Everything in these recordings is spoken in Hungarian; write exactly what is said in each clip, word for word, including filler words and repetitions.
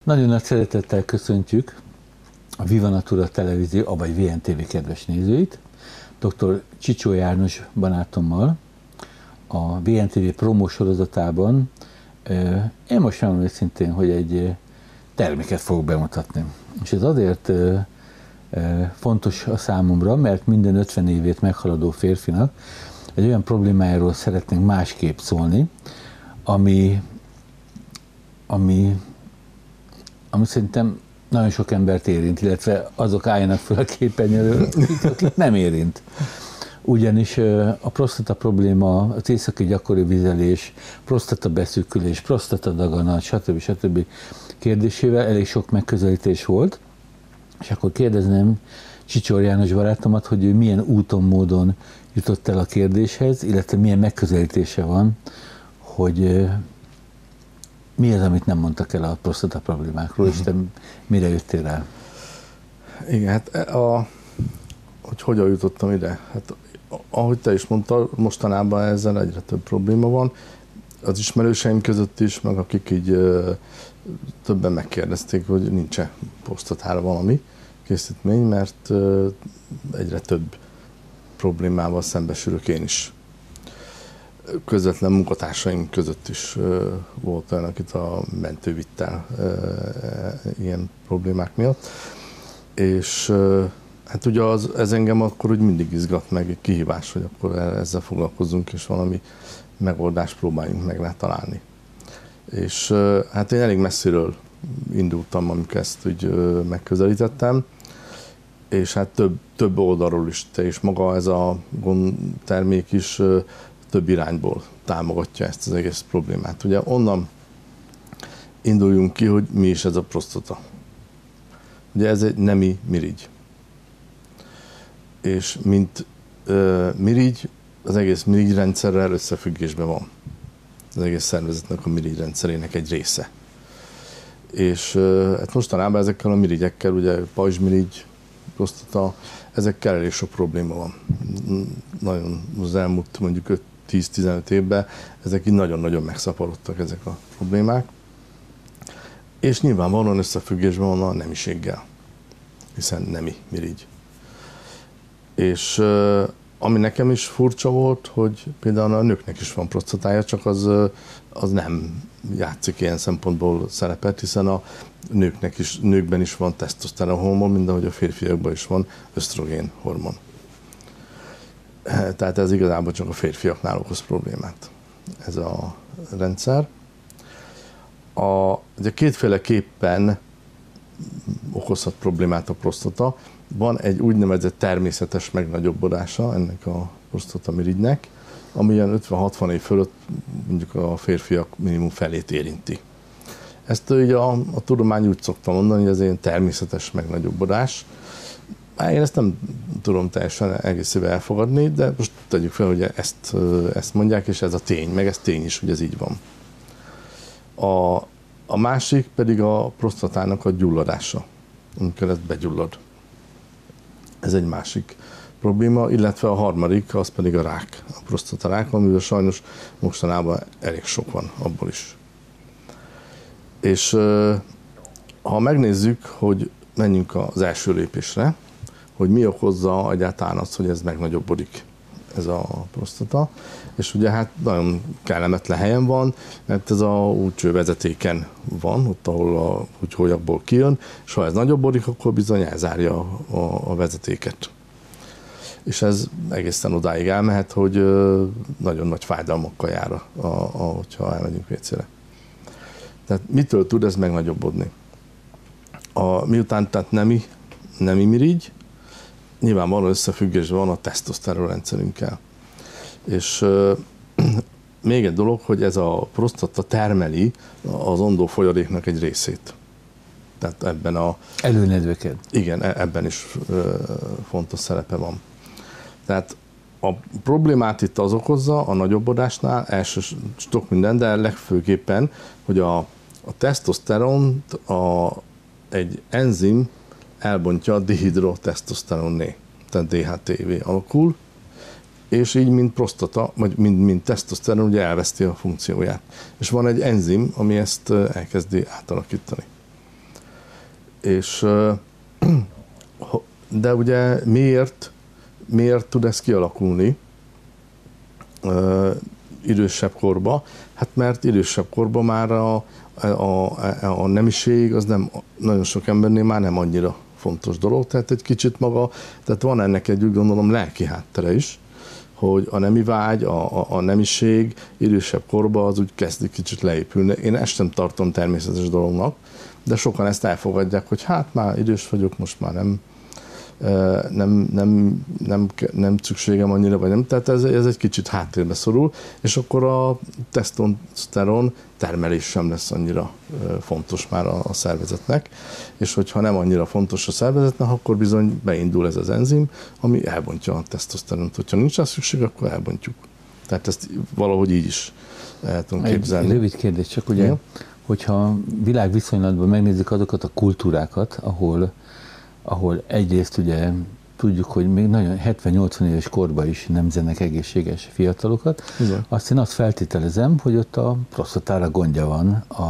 Nagyon nagy szeretettel köszöntjük a Viva Natura televízió, vagy vé en té vé kedves nézőit, dr. Csicsó János barátommal a vé en té vé promó sorozatában. Én most mondom őszintén, hogy egy terméket fogok bemutatni. És ez azért fontos a számomra, mert minden ötven évét meghaladó férfinak egy olyan problémájáról szeretnénk másképp szólni, ami, ami, ami szerintem nagyon sok embert érint, illetve azok álljanak fel a képernyőről, akik nem érint. Ugyanis a prostata probléma, az éjszaki gyakori vizelés, prostata beszűkülés, prostata daganat, stb. stb. Kérdésével elég sok megközelítés volt, és akkor kérdezném Csicsó János barátomat, hogy ő milyen úton, módon jutott el a kérdéshez, illetve milyen megközelítése van, hogy mi az, amit nem mondtak el a prostata problémákról, és te mire jöttél rá? Igen, hát a, hogy hogyan jutottam ide? Hát ahogy te is mondtad, mostanában ezzel egyre több probléma van. Az ismerőseim között is, meg akik így többen megkérdezték, hogy nincs-e prostatára valami készítmény, mert egyre több problémával szembesülök én is. Közvetlen munkatársaim között is volt olyan, akit a mentő vitt el ilyen problémák miatt. És hát ugye az, ez engem akkor úgy mindig izgat, meg egy kihívás, hogy akkor ezzel foglalkozzunk, és valami megoldást próbáljunk meg rá találni. És hát én elég messziről indultam, amikor ezt úgy megközelítettem, és hát több, több oldalról is, és maga ez a termék is több irányból támogatja ezt az egész problémát. Ugye onnan induljunk ki, hogy mi is ez a prostata. Ugye ez egy nemi mirigy. És mint ö, mirigy, az egész mirigyrendszerrel összefüggésben van. Az egész szervezetnek a mirigyrendszerének egy része. És ö, hát mostanában ezekkel a mirigyekkel, ugye pajzsmirigy, prostata, ezekkel elég sok probléma van. Nagyon az elmúlt mondjuk tíz-tizenöt évben ezek így nagyon-nagyon megszaporodtak ezek a problémák. És nyilvánvalóan összefüggésben van a nemiséggel, hiszen nemi mirigy. És ami nekem is furcsa volt, hogy például a nőknek is van prostatája, csak az, az nem játszik ilyen szempontból szerepet, hiszen a nőknek is, nőkben is van tesztoszteron hormon, mint ahogy a férfiakban is van ösztrogén hormon. Tehát ez igazából csak a férfiaknál okoz problémát, ez a rendszer. A, ugye kétféleképpen okozhat problémát a prostata. Van egy úgynevezett természetes megnagyobbodása ennek a prostata mirigynek, ami ilyen ötven-hatvan év fölött mondjuk a férfiak minimum felét érinti. Ezt ugye a, a tudomány úgy szokta mondani, hogy ez egy természetes megnagyobbodás. Én ezt nem tudom teljesen egészével elfogadni, de most tegyük fel, hogy ezt, ezt mondják, és ez a tény, meg ez tény is, hogy ez így van. A, a másik pedig a prostatának a gyulladása, amikor ez begyullad. Ez egy másik probléma, illetve a harmadik, az pedig a rák, a prostatarák, amivel sajnos mostanában elég sok van abból is. És ha megnézzük, hogy menjünk az első lépésre, hogy mi okozza egyáltalán azt, hogy ez megnagyobbodik, ez a prostata, és ugye hát nagyon kellemetlen helyen van, mert ez a útcső vezetéken van, ott ahol a útjólyagból kijön, és ha ez nagyobbodik, akkor bizony elzárja a, a vezetéket. És ez egészen odáig elmehet, hogy nagyon nagy fájdalmakkal jár, a, a, a, hogyha elmegyünk vécére. Tehát mitől tud ez megnagyobbodni? A, miután tehát nemi, nemi mirigy, nyilvánvalóan összefüggésben van a tesztoszteron rendszerünkkel. És euh, még egy dolog, hogy ez a prostata termeli az ondó folyadéknak egy részét. Tehát ebben a... Előnedveket. Igen, ebben is euh, fontos szerepe van. Tehát a problémát itt az okozza a nagyobbodásnál, első sok minden, de legfőképpen, hogy a, a tesztoszteront a, egy enzim elbontja a dihidrotesztoszteronné, tehát dé há té vé alakul, és így mint prostata, vagy mint, mint tesztoszteron ugye elveszti a funkcióját. És van egy enzim, ami ezt elkezdi átalakítani. És, de ugye miért, miért tud ez kialakulni idősebb korba? Hát mert idősebb korban már a, a, a, a nemiség az nem, nagyon sok embernél már nem annyira fontos dolog, tehát egy kicsit maga, tehát van ennek egy, úgy gondolom, lelki háttere is, hogy a nemi vágy, a, a, a nemiség idősebb korban az úgy kezdik kicsit leépülni. Én ezt sem tartom természetes dolognak, de sokan ezt elfogadják, hogy hát már idős vagyok, most már nem, nem, nem, nem, nem szükségem annyira, vagy nem. Tehát ez, ez egy kicsit háttérbe szorul, és akkor a tesztoszteron termelés sem lesz annyira fontos már a, a szervezetnek, és hogyha nem annyira fontos a szervezetnek, akkor bizony beindul ez az enzim, ami elbontja a tesztoszteront. Hogyha nincs rá szükség, akkor elbontjuk. Tehát ezt valahogy így is el tudom képzelni. Egy rövid kérdés, csak ugye, ja. hogyha világviszonylatban megnézzük azokat a kultúrákat, ahol ahol egyrészt ugye tudjuk, hogy még nagyon hetven-nyolcvan éves korban is nemzenek egészséges fiatalokat. Igen. Azt én azt feltételezem, hogy ott a prostatára gondja van a,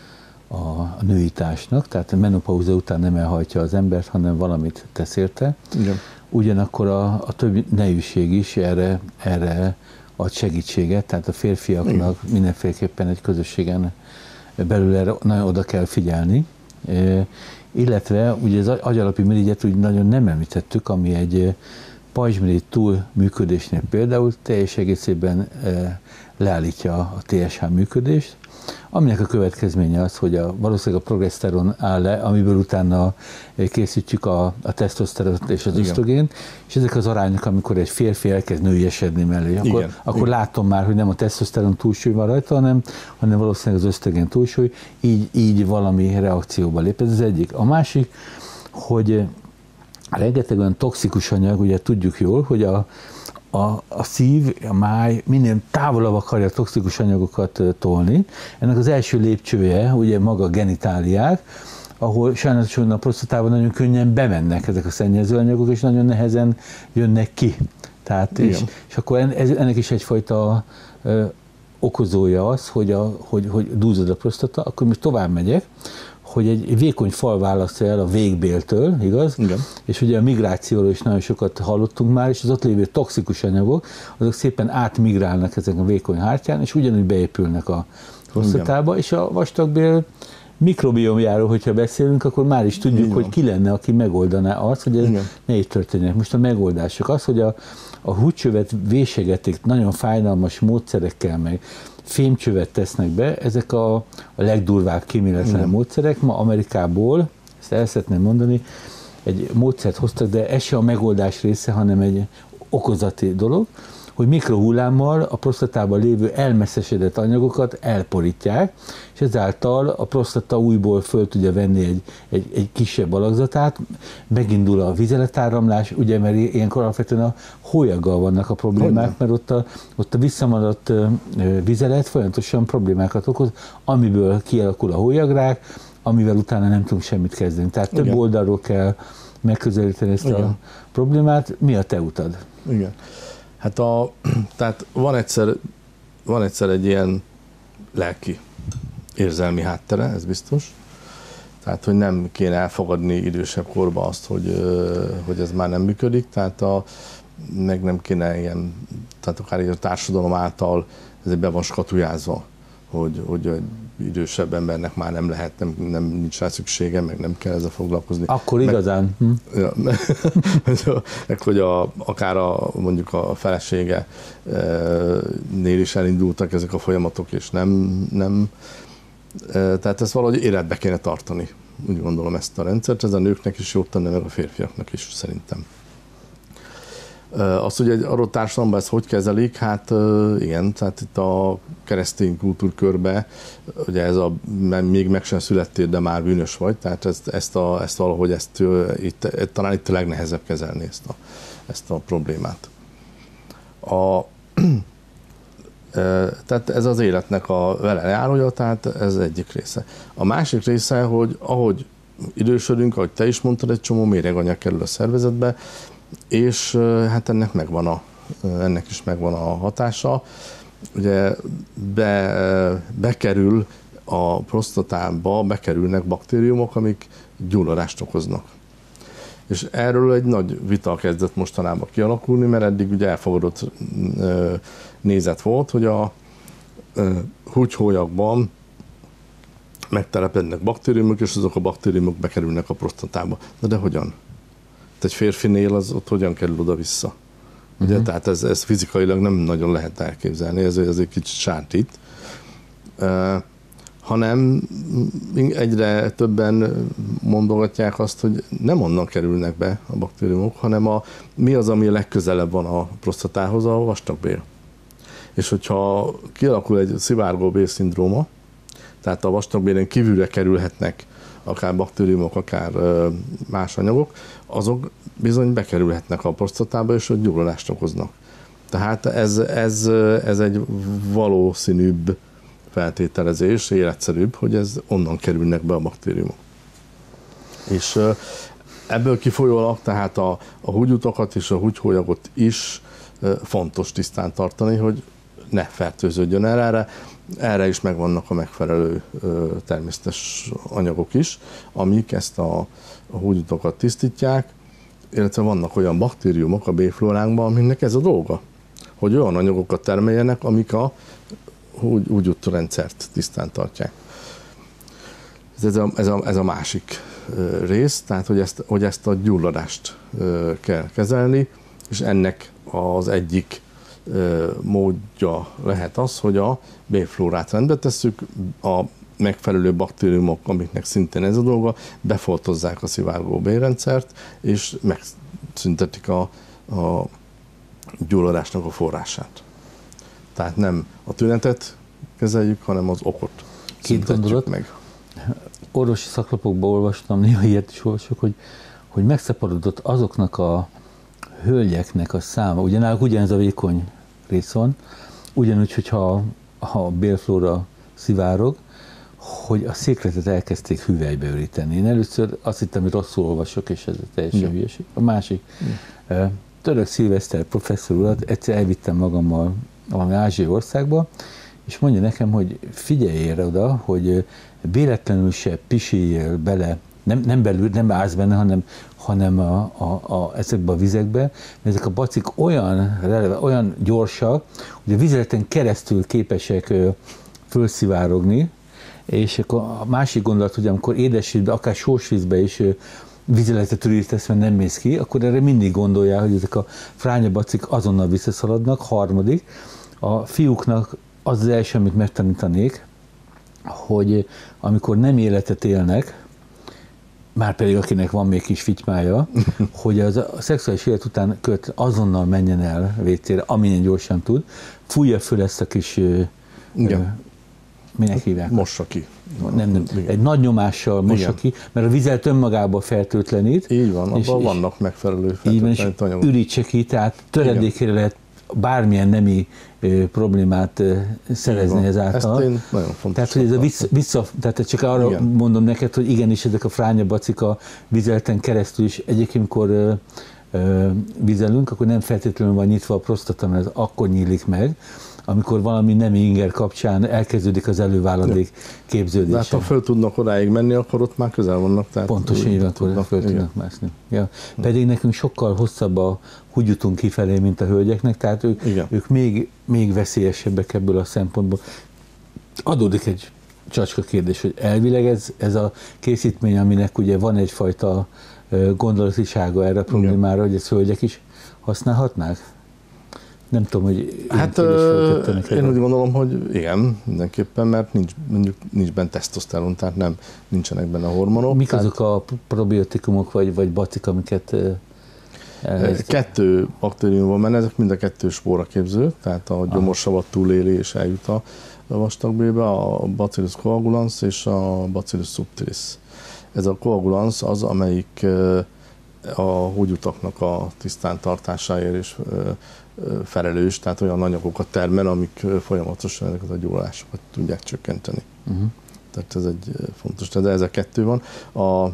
a, a női társnak, tehát a menopauza után nem elhajtja az embert, hanem valamit tesz érte. Igen. Ugyanakkor a, a többi nejűség is erre, erre ad segítséget, tehát a férfiaknak Igen. mindenféleképpen egy közösségen belül erre nagyon oda kell figyelni. E, illetve ugye az agyalapi mirigyet úgy nagyon nem említettük, ami egy pajzsmirigy túlműködésnél például teljes egészében leállítja a té es há működést, aminek a következménye az, hogy a, valószínűleg a progeszteron áll le, amiből utána készítjük a, a tesztoszteront és az ösztrogént, és ezek az arányok, amikor egy férfi elkezd nőiesedni mellé, akkor, igen, akkor igen. látom már, hogy nem a tesztoszteron túlsúly van rajta, hanem, hanem valószínűleg az ösztrogén túlsúly, így, így valami reakcióba lép. Ez az egyik. A másik, hogy rengeteg olyan toxikus anyag, ugye tudjuk jól, hogy a A, a szív, a máj minél távolabb akarja a toxikus anyagokat tolni. Ennek az első lépcsője ugye maga a genitáliák, ahol sajnálatosan a prostatában nagyon könnyen bemennek ezek a szennyező anyagok, és nagyon nehezen jönnek ki. Tehát, és, és akkor ez, ennek is egyfajta ö, okozója az, hogy, a, hogy, hogy dúzad a prostata, akkor most tovább megyek, hogy egy vékony fal választja el a végbéltől, igaz? Igen. És ugye a migrációról is nagyon sokat hallottunk már, és az ott lévő toxikus anyagok, azok szépen átmigrálnak ezen a vékony hártyán, és ugyanúgy beépülnek a prostatába, és a vastagbél mikrobiomjáról, hogyha beszélünk, akkor már is tudjuk, Igen. hogy ki lenne, aki megoldaná azt, hogy ez Igen. ne így történjen. Most a megoldások az, hogy a, a húdcsövet vésegetik nagyon fájdalmas módszerekkel, meg fémcsövet tesznek be, ezek a, a legdurvább kíméletlen módszerek. Ma Amerikából, ezt el szeretném mondani, egy módszert hoztak, de ez se a megoldás része, hanem egy okozati dolog, hogy mikrohullámmal a prostatában lévő elmesszesedett anyagokat elporítják, és ezáltal a prostata újból föl tudja venni egy, egy, egy kisebb alakzatát, megindul a vizeletáramlás, ugye, mert ilyenkor alapvetően a hólyaggal vannak a problémák, mert ott a, ott a visszamaradt vizelet folyamatosan problémákat okoz, amiből kialakul a hólyagrák, amivel utána nem tudunk semmit kezdeni. Tehát Igen. több oldalról kell megközelíteni ezt Igen. a problémát. Mi a te utad? Igen. Hát a, tehát van egyszer, van egyszer egy ilyen lelki, érzelmi háttere, ez biztos. Tehát, hogy nem kéne elfogadni idősebb korban azt, hogy, hogy ez már nem működik, tehát a, meg nem kéne ilyen, tehát akár a társadalom által ez be van skatujázva, hogy, hogy egy idősebb embernek már nem lehet, nem, nem nincs rá szüksége, meg nem kell ezzel foglalkozni. Akkor meg, igazán. Hm. Ja, meg hogy a, akár a, mondjuk a felesége nél is elindultak ezek a folyamatok, és nem, nem tehát ezt valahogy életbe kéne tartani. Úgy gondolom ezt a rendszert, ez a nőknek is jobb tenni, meg a férfiaknak is szerintem. Azt, hogy egy adott társadalomban ezt hogy kezelik, hát igen, tehát itt a keresztény kultúrkörbe, ugye ez a, még meg sem születtél, de már bűnös vagy, tehát ezt, ezt, a, ezt valahogy ezt, itt, talán itt a legnehezebb kezelni ezt a, ezt a problémát. A, tehát ez az életnek a vele járója, tehát ez egyik része. A másik része, hogy ahogy idősödünk, ahogy te is mondtad, egy csomó méreganyag kerül a szervezetbe, és hát ennek megvan a, ennek is megvan a hatása. Ugye be, bekerül a prostatába bekerülnek baktériumok, amik gyulladást okoznak. És erről egy nagy vita kezdett mostanában kialakulni, mert eddig ugye elfogadott nézet volt, hogy a húgyhólyagban megtelepednek baktériumok, és azok a baktériumok bekerülnek a prostatába. Na de hogyan? Egy férfinél az ott hogyan kerül oda-vissza? Ugye, uh-huh. Tehát ez, ez fizikailag nem nagyon lehet elképzelni, ez, ez egy kicsit sántít. Uh, hanem egyre többen mondogatják azt, hogy nem onnan kerülnek be a baktériumok, hanem a, mi az, ami a legközelebb van a prostatához, a vastagbél. És hogyha kialakul egy szivárgó bélszindróma, tehát a vastagbélen kívülre kerülhetnek akár baktériumok, akár más anyagok, azok bizony bekerülhetnek a prostatába, és ott gyulladást okoznak. Tehát ez, ez, ez egy valószínűbb feltételezés, életszerűbb, hogy ez onnan kerülnek be a baktériumok. És ebből kifolyólag tehát a, a húgyutakat és a húgyhólyagot is fontos tisztán tartani, hogy ne fertőződjön el erre. Erre is megvannak a megfelelő természetes anyagok is, amik ezt a, a húgyutakat tisztítják, illetve vannak olyan baktériumok a B-flóránkban, aminek ez a dolga, hogy olyan anyagokat termeljenek, amik a húgyutrendszert tisztán tartják. Ez a, ez, a, ez a másik rész, tehát hogy ezt, hogy ezt a gyulladást kell kezelni, és ennek az egyik módja lehet az, hogy a B-flórát rendbe tesszük, a megfelelő baktériumok, amiknek szintén ez a dolga, befoltozzák a szivárgó bélrendszert, és megszüntetik a, a gyulladásnak a forrását. Tehát nem a tünetet kezeljük, hanem az okot. Két gondolat. Meg. Orvosi szaklapokban olvastam, néha ilyet is olvasok, hogy, hogy megszaporodott azoknak a hölgyeknek a száma, ugye náluk ugyanez a vékony rész van, ugyanúgy, hogyha ha a bélflóra szivárog, hogy a székletet elkezdték hüvelybe öríteni. Én először azt hittem, hogy rosszul olvasok, és ez teljesen ja. hülyeség. A másik, ja. Török Szilveszter professzor urat egyszer elvittem magammal valami ázsiai országba, és mondja nekem, hogy figyeljél oda, hogy véletlenül se pisiljél bele, nem, nem belül, nem állsz benne, hanem, hanem a, a, a, ezekbe a vizekbe, mert ezek a bacik olyan, olyan gyorsak, hogy a vizeleten keresztül képesek fölszivárogni, és akkor a másik gondolat, hogy amikor édesvízbe, akár sósvízbe is vizeletet ürítesz, mert nem mész ki, akkor erre mindig gondoljál, hogy ezek a frányabacik azonnal visszaszaladnak. Harmadik, a fiúknak az az első, amit megtanítanék, hogy amikor nem életet élnek, már pedig akinek van még kis fitymája, hogy az a szexuális élet után köt azonnal menjen el vécére, amilyen gyorsan tud, fújja föl ezt a kis, igen. minek hívják? Mossa ki. Nem, nem. Egy nagy nyomással mossa ki, mert a vizet önmagában fertőtlenít. Így van, abban és, vannak megfelelő fertőtlenít anyagok. Ürítse ki, tehát töredékére lehet bármilyen nemi ö, problémát ö, szerezni ezáltal. Ezt én nagyon fontos. Tehát, hogy ez a vissza, vissza, tehát csak arra igen. mondom neked, hogy igenis ezek a frányabacik a vizeleten keresztül is egyébként, amikor ö, ö, vizelünk, akkor nem feltétlenül van nyitva a prostata, mert ez akkor nyílik meg, amikor valami nemi inger kapcsán elkezdődik az előváladék ja. képződése. De hát ha föl tudnak odáig menni, akkor ott már közel vannak. Tehát pontosan így, akkor tudnak, föl tudnak mászni. Ja. Pedig nekünk sokkal hosszabb a húgyutunk kifelé, mint a hölgyeknek, tehát ők, ők még, még veszélyesebbek ebből a szempontból. Adódik egy csacska kérdés, hogy elvileg ez, ez a készítmény, aminek ugye van egyfajta gondolatisága erre a problémára, igen. hogy ezt hölgyek is használhatnák? Nem tudom, hogy hát én úgy gondolom, hogy igen, mindenképpen, mert nincs, mondjuk nincs benne tesztoszteron, tehát nem, nincsenek benne hormonok. Mik tehát azok a probiotikumok vagy, vagy bacik, amiket elhelyeztek? Kettő baktérium van benne, ezek mind a kettő spóraképző, tehát a gyomorsavat túléli és eljut a vastagbélbe, a Bacillus coagulans és a Bacillus subtilis. Ez a coagulans az, amelyik a húgyutaknak a tisztán tartásáért is felelős, tehát olyan anyagokat termel, amik folyamatosan ezeket a gyulladásokat tudják csökkenteni. Uh-huh. Tehát ez egy fontos, de ez a kettő van. A,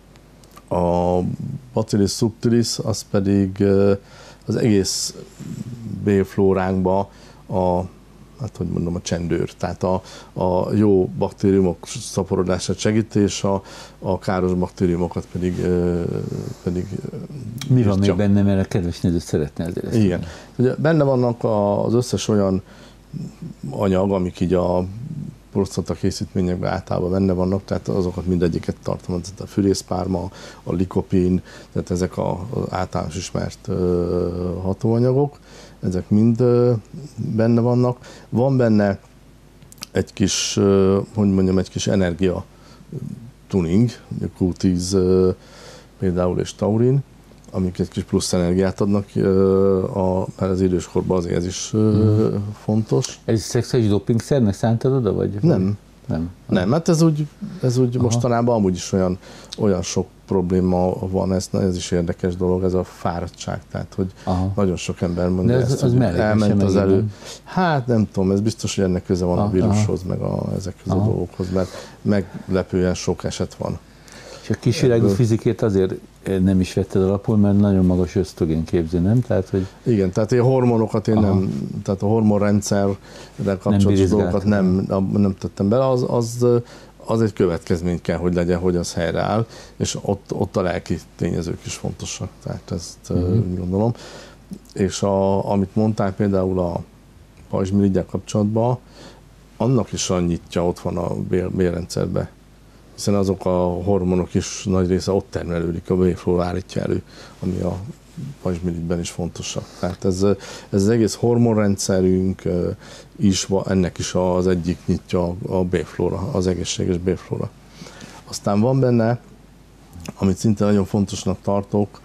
a Bacillus subtilis az pedig az egész bélflóránkba a hát hogy mondom, a csendőr. Tehát a, a jó baktériumok szaporodását segíti, és a, a káros baktériumokat pedig, pedig Mi van még benne, mert a kedves néző szeretne ezért ezt. Igen. Ugye benne vannak az összes olyan anyag, amik így a prostata készítményekben általában benne vannak, tehát azokat mindegyiket tartalmaz, a fűrészpárma, a likopin, tehát ezek az általános ismert hatóanyagok, ezek mind benne vannak. Van benne egy kis, hogy mondjam, egy kis energia tuning, kú tíz például és taurin, amik egy kis plusz energiát adnak, a, mert az időskorban azért ez is mm. fontos. Ez szexuális dopingszernek szántad oda, vagy? Nem. Nem, Nem, hát ez úgy, ez úgy mostanában amúgy is olyan, olyan sok probléma van, ez, ez is érdekes dolog, ez a fáradtság, tehát hogy Aha. nagyon sok ember mondja ez, ezt, az hogy elment az elő. Nem. Hát nem tudom, ez biztos, hogy ennek köze van Aha. a vírushoz, meg a, ezekhez Aha. a dolgokhoz, mert meglepően sok eset van. És a kisvilágú fizikét azért nem is vetted alapul, mert nagyon magas ösztrogén képző, nem? Tehát, hogy... Igen, tehát a hormonokat én Aha. nem, tehát a hormonrendszerrel kapcsolatos dolgokat nem, nem tettem bele, az, az, az egy következmény kell, hogy legyen, hogy az helyreáll, és ott, ott a lelki tényezők is fontosak, tehát ezt uh-huh. gondolom. És a, amit mondtál például a pajzsmirigyel kapcsolatban, annak is annyitja ott van a bér, bérrendszerben, hiszen azok a hormonok is nagy része ott termelődik, a bélflóra állítja elő, ami a pajzsmirigyben is fontosak. Tehát ez, ez az egész hormonrendszerünk is, ennek is az egyik nyitja a bélflóra, az egészséges bélflóra. Aztán van benne, amit szinte nagyon fontosnak tartok,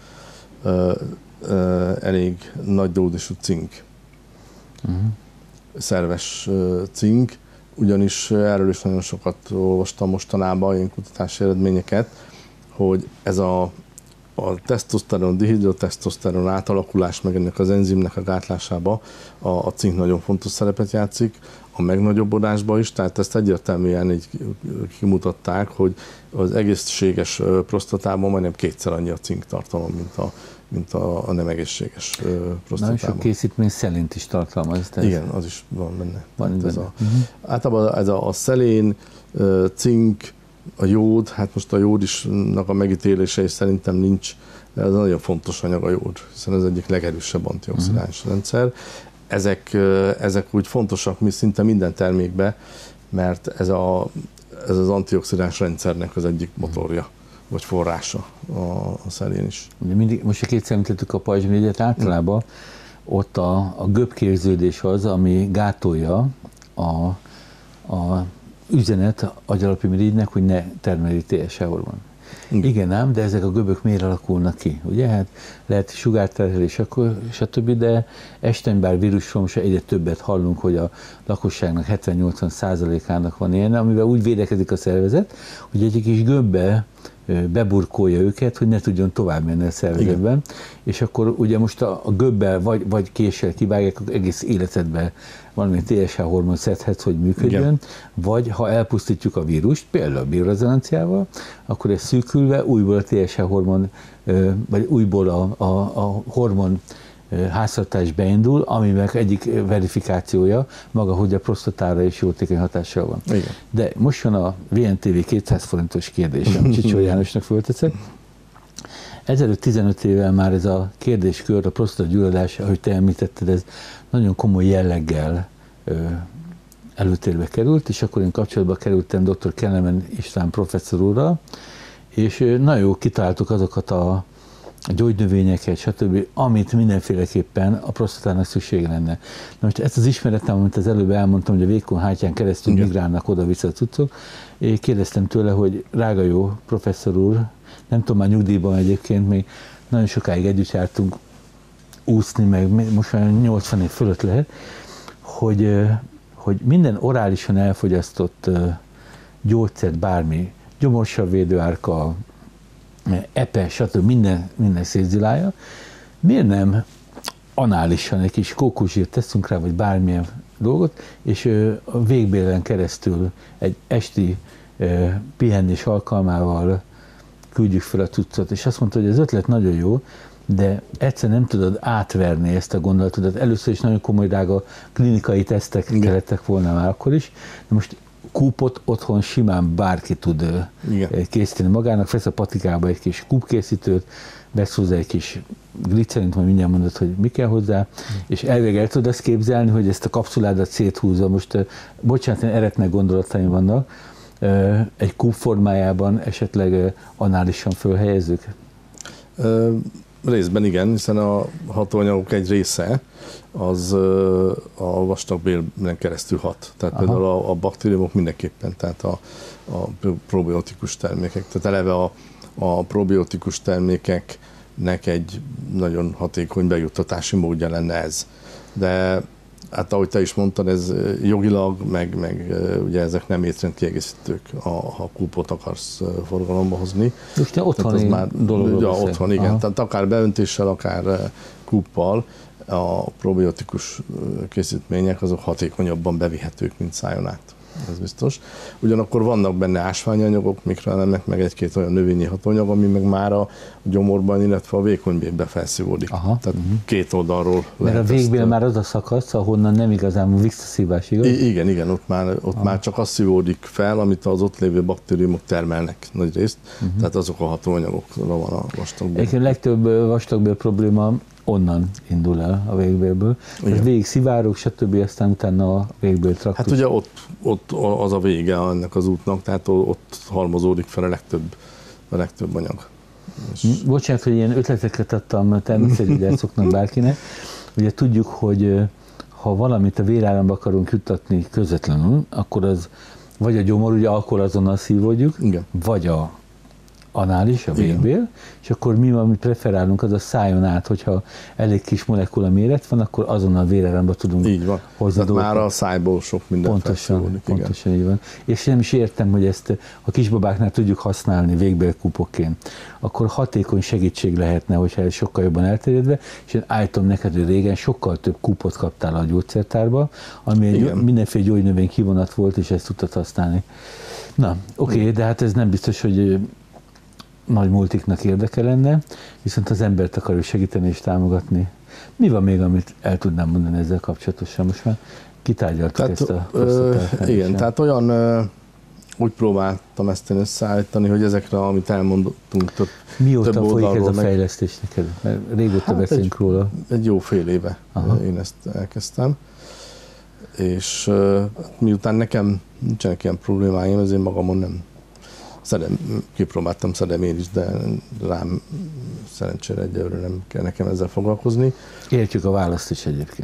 elég nagy dózisú cink. Uh-huh. Szerves cink, ugyanis erről is nagyon sokat olvastam mostanában, ilyen kutatási eredményeket, hogy ez a, a tesztoszteron, dihidrotesztoszteron átalakulás, meg ennek az enzimnek a gátlásába a, a cink nagyon fontos szerepet játszik, a megnagyobbodásban is, tehát ezt egyértelműen így kimutatták, hogy az egészséges prostatában majdnem kétszer annyi a cink tartalom, mint a mint a, a nem egészséges prostatában. Nagyon sok készítmény szelint is tartalmaz. Igen, az is van benne. Van benne. Ez a, uh-huh. Általában ez a, a szelén, cink, a jód, hát most a jódisnak a megítélése is szerintem nincs, de ez nagyon fontos anyag a jód, hiszen ez egyik legerősebb antioxidáns uh-huh. rendszer. Ezek, ezek úgy fontosak mi szinte minden termékben, mert ez, a, ez az antioxidáns rendszernek az egyik motorja, vagy forrása a, a szelén is. Mindig, most, ha kétszer említettük a pajzsmirigyet, általában mm. ott a, a gömbkérződés az, ami gátolja a, a üzenet agyalapimirigynek, hogy ne termeli té es há hormon. Mm. Igen ám, de ezek a gömbök miért alakulnak ki? Ugye? Hát lehet sugárterhelés, akkor, stb., de Epstein-Barr vírusról most egyre többet hallunk, hogy a lakosságnak hetven-nyolcvan százalékának van ilyen, amivel úgy védekezik a szervezet, hogy egy kis gömbbe beburkolja őket, hogy ne tudjon tovább menni a szervezetben. Igen. És akkor ugye most a, a göbbel vagy, vagy késsel kivágják, akkor egész életedben valami té es há hormon szedhetsz, hogy működjön, igen. Vagy ha elpusztítjuk a vírust, például a biorezonanciával, akkor ez szűkülve újból a té es há hormon, vagy újból a, a, a hormon háztartás beindul, aminek egyik verifikációja maga, hogy a prostatára is jótékony hatással van. Igen. De most jön a vé en té vé kétszáz forintos kérdésem, Csicsó Jánosnak fölteszek. Ezelőtt tizenöt évvel már ez a kérdéskör, a prostatagyulladás, ahogy te említetted, ez nagyon komoly jelleggel ö, előtérbe került, és akkor én kapcsolatba kerültem dr. Kelemen István professzor úrral, és ö, nagyon jól kitaláltuk azokat a a gyógynövényeket, stb., amit mindenféleképpen a prostatának szüksége lenne. Na most ezt az ismeretem, amit az előbb elmondtam, hogy a vékony hátján keresztül igen. migrálnak oda-vissza a cuccok, én kérdeztem tőle, hogy drága jó professzor úr, nem tudom, már nyugdíjban egyébként, még nagyon sokáig együtt jártunk úszni, meg most már nyolcvan év fölött lehet, hogy, hogy minden orálisan elfogyasztott gyógyszert, bármi, gyomorsavvédőárka, epe, stb. minden, minden szétzilája, miért nem análisan egy kis kókuszsírt teszünk rá, vagy bármilyen dolgot, és a végbélen keresztül egy esti pihenés alkalmával küldjük fel a cuccot, és azt mondta, hogy az ötlet nagyon jó, de egyszer nem tudod átverni ezt a gondolatodat. Először is nagyon komoly drága klinikai tesztek Igen. kellettek volna már akkor is, de most kúpot otthon simán bárki tud Igen. készíteni magának, vesz a patikába egy kis kúpkészítőt, vesz hozzá egy kis glicerint, majd mindjárt mondod, hogy mi kell hozzá, és elvég el tudod azt képzelni, hogy ezt a kapszuládat széthúzza. Most, bocsánat, eretnek gondolataim vannak, egy kúp formájában esetleg análisan fölhelyezzük? Részben igen, hiszen a hatóanyagok egy része az a vastagbélben keresztül hat. Tehát Aha. például a, a baktériumok mindenképpen, tehát a, a probiotikus termékek. Tehát eleve a, a probiotikus termékeknek egy nagyon hatékony bejuttatási módja lenne ez. De hát ahogy te is mondtad, ez jogilag, meg, meg ugye ezek nem étrendkiegészítők, ha kúpot akarsz forgalomba hozni. Most te otthoni már dologról ja, otthon, igen. Aha. Tehát akár beöntéssel, akár kúppal a probiotikus készítmények azok hatékonyabban bevihetők, mint szájon át. Ez biztos. Ugyanakkor vannak benne ásványi anyagok, mikroelemek, meg egy-két olyan növényi hatóanyag, ami meg már a gyomorban, illetve a vékonybélbe felszívódik. Aha. Tehát uh-huh. két oldalról Mert a végbél ezt, már az a szakasz, ahonnan nem igazán visszaszívás, igaz? Igen, igen, ott már, ott már csak az szívódik fel, amit az ott lévő baktériumok termelnek nagy részt, uh-huh. tehát azok a hatóanyagokra van a vastagbél. Egyébként legtöbb vastagbél probléma onnan indul el a végbélből. Végig szivárok, stb. Aztán utána a végbél traktus. Hát ugye ott, ott az a vége ennek az útnak, tehát ott halmozódik fel a legtöbb, a legtöbb anyag. És... Bocsánat, hogy ilyen ötleteket adtam, természetesen szoknak bárkinek. Ugye tudjuk, hogy ha valamit a véráramba akarunk juttatni közvetlenül, akkor az vagy a gyomor, ugye akkor azonnal szívódjuk, Igen. vagy a anális, a végbél, és akkor mi, amit preferálunk, az a szájon át, hogyha elég kis molekula méret van, akkor azonnal véráramba tudunk így van. hozni dolgokat. Már a szájból sok minden Pontosan, pontosan így van. És nem is értem, hogy ezt a kisbabáknál tudjuk használni végbélkúpokként, akkor hatékony segítség lehetne, hogyha ez sokkal jobban elterjedve, és én állítom neked, hogy régen sokkal több kúpot kaptál a gyógyszertárba, ami egy Igen. mindenféle gyógynövény kivonat volt, és ezt tudtad használni. Na, oké, okay, de hát ez nem biztos, hogy nagy multiknak érdeke lenne, viszont az embert akarjuk segíteni és támogatni. Mi van még, amit el tudnám mondani ezzel kapcsolatosan? Most már kitárgyaltuk tehát, ezt a prostátát. Igen, tehát olyan ö, úgy próbáltam ezt összeállítani, hogy ezekre, amit elmondottunk több Mióta több folyik ez a meg... fejlesztés neked? Mert régóta hát beszélünk egy, róla. Egy jó fél éve Aha. én ezt elkezdtem. És ö, miután nekem nincsenek ilyen problémáim, ezért magamon nem Szedem, kipróbáltam, szedem én is, de rám szerencsére egyelőre nem kell nekem ezzel foglalkozni. Értjük a választ is egyébként.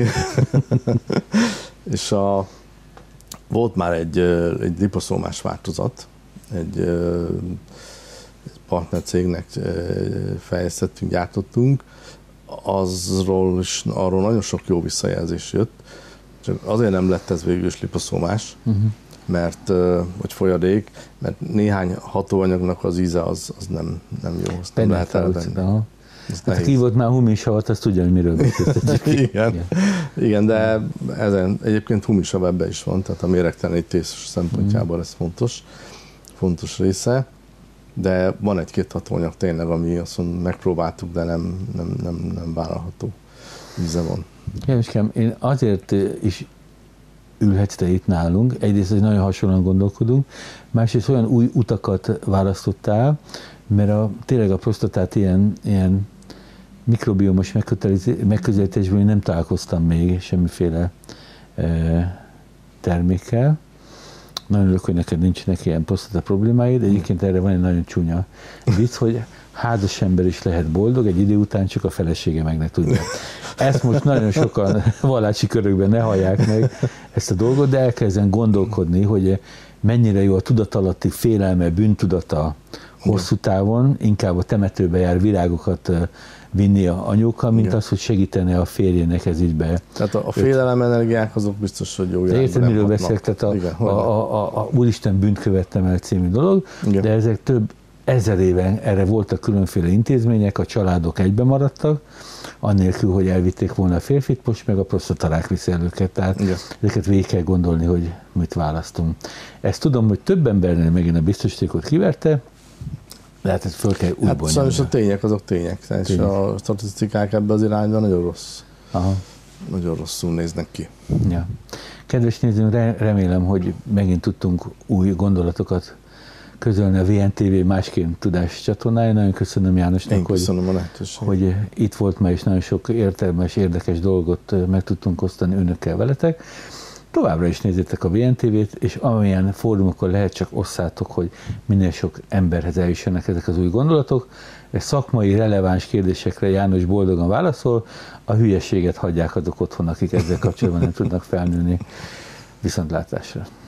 És a, volt már egy, egy liposzómás változat, egy, egy partnercégnek fejlesztettünk, gyártottunk, azról is, arról nagyon sok jó visszajelzés jött, csak azért nem lett ez végül is liposzómás, uh-huh. mert, vagy folyadék, mert néhány hatóanyagnak az íze az, az nem, nem jó, azt nem lehet elvenni. Hát ki volt már humisavat, azt tudja, hogy miről beszéltetjük. Igen. Igen. Igen, de ezen egyébként humisav ebben is van, tehát a méregtelenítés szempontjából mm. ez fontos, fontos része, de van egy-két hatóanyag tényleg, ami azt mondom, megpróbáltuk, de nem, nem, nem, nem vállalható íze van. Jánoskám, én azért is ülhetsz te itt nálunk, egyrészt, hogy nagyon hasonlóan gondolkodunk, másrészt olyan új utakat választottál, mert a, tényleg a prostatát ilyen, ilyen mikrobiomos megközelítésből nem találkoztam még semmiféle e, termékkel. Nagyon örülök, hogy neked nincsenek ilyen prostata problémáid, egyébként erre van egy nagyon csúnya vicc, hogy házas ember is lehet boldog, egy idő után csak a felesége meg ne tudja. Ezt most nagyon sokan vallási körökben ne hallják meg ezt a dolgot, de elkezden gondolkodni, hogy mennyire jó a tudatalatti félelme, bűntudata hosszú távon, inkább a temetőbe jár virágokat vinni a anyókkal, mint Igen. az, hogy segítene a férjének ez ügybe. Tehát a, a félelem energiák azok biztos, hogy jó irányba értem, miről beszélek, tehát a, Igen, a, a, a, a Úristen bűnt követtem el című dolog, Igen. de ezek több ezer éven erre voltak különféle intézmények, a családok egybe maradtak, annélkül, hogy elvitték volna a férfit, most meg a prostatarák viszi el őket, tehát Igen. ezeket végig kell gondolni, hogy mit választunk. Ezt tudom, hogy több embernél megint a biztosítékot kiverte, lehet, hogy föl kell újból Hát sajnos a tények azok tények, tények. És a statisztikák ebben az irányban nagyon rossz. Aha. Nagyon rosszul néznek ki. Ja. Kedves nézőm, remélem, hogy megint tudtunk új gondolatokat közölni a vé en té vé Másként Tudás csatornáján. Nagyon köszönöm Jánosnak, Én köszönöm hogy, a lehetőséget. hogy itt volt ma, és nagyon sok értelmes, érdekes dolgot meg tudtunk osztani önökkel, veletek. Továbbra is nézzétek a vé en té vét, és amilyen fórumokon lehet, csak osszátok, hogy minél sok emberhez eljussanak ezek az új gondolatok. Szakmai, releváns kérdésekre János boldogan válaszol, a hülyeséget hagyják azok otthon, akik ezzel kapcsolatban nem tudnak felnőni. Viszontlátásra!